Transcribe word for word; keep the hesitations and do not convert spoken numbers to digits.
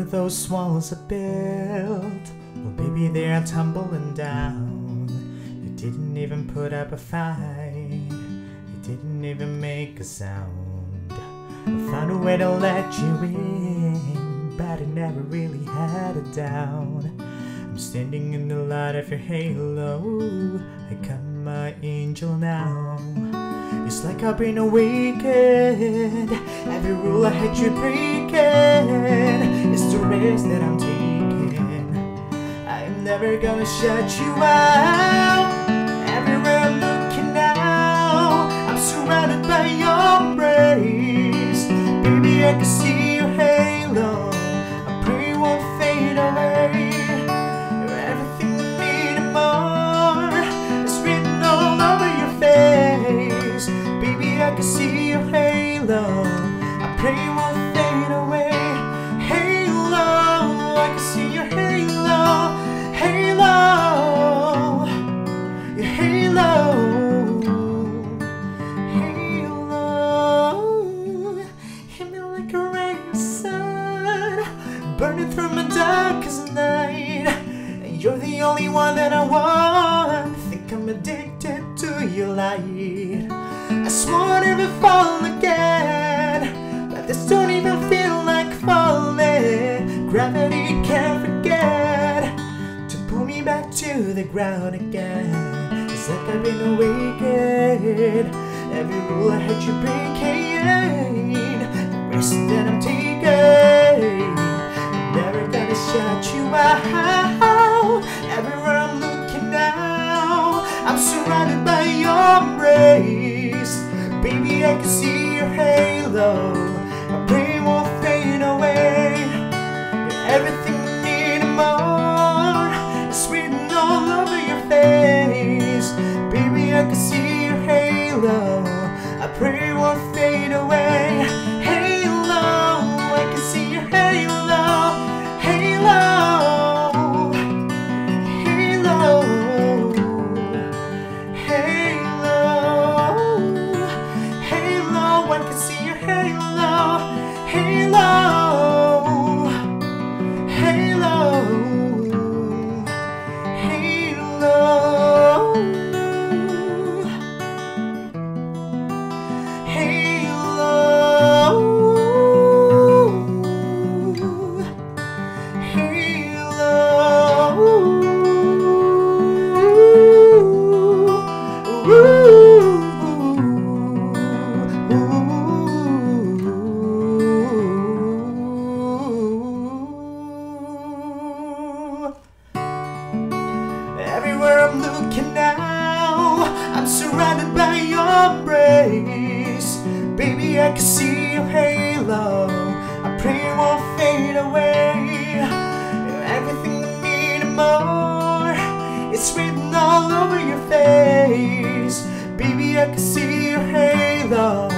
those walls are built, well baby they're tumbling down. You didn't even put up a fight, you didn't even make a sound. I found a way to let you in, but I never really had it down. I'm standing in the light of your halo, I come my angel now. It's like I've been awakened, every rule I had you breaking. It's the risk that I'm taking, I'm never gonna shut you out. Everywhere I'm looking now, I'm surrounded by your embrace. Baby, I can see your halo, I pray it won't fade away. You're everything I need and more, it's written all over your face. Baby, I can see your halo, I pray it won't fade away. Halo, I can see your halo, halo, your halo, halo. Hit me like a ray of sun, burning through my darkest night. And you're the only one that I want, think I'm addicted to your light. I swore I'd never fall again, but this don't even feel like falling. Gravity can't forget to pull me back to the ground again. It's like I've been awakened, every rule I had you breaking. The risk that I'm taking, I'm never gonna shut you out. Everywhere I'm looking now, I'm surrounded by your embrace. Baby, I can see your halo, I pray it won't fade away. You're everything I need and more, it's written all over your face. Baby, I can see your halo, I pray it won't fade away. Halo, I can see your halo, halo, halo, halo, halo, I can see your halo, halo, halo, halo, everywhere I'm looking now, I'm surrounded by your embrace. Baby, I can see your halo, I pray it won't fade away. You're everything I need and more, it's written all over your face. Baby, I can see your halo,